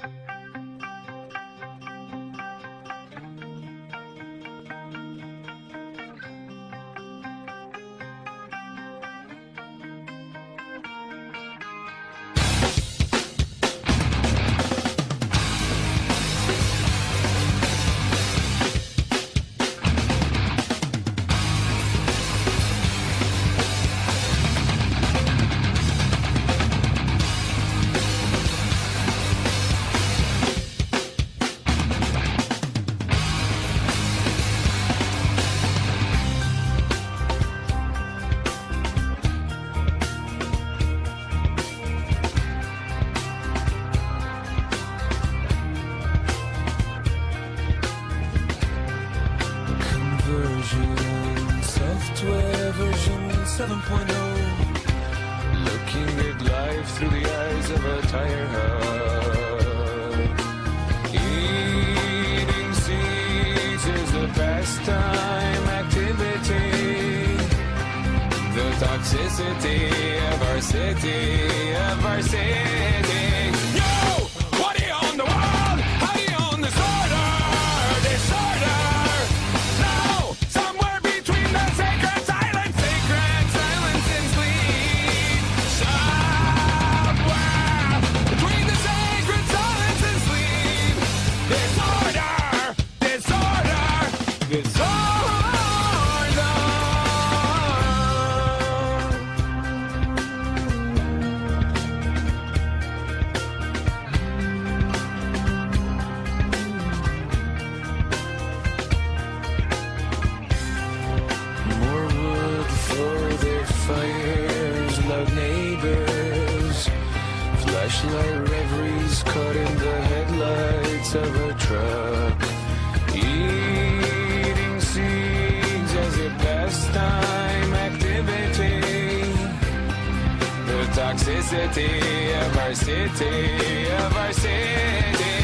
Software version 7.0. Looking at life through the eyes of a tire hub. Eating seeds is a pastime activity. The toxicity of our city, Yo! What do you own the world? How do you own disorder? Fires, loud neighbors, flashlight reveries caught in the headlights of a truck. Eating seeds as a pastime activity. The toxicity of our city,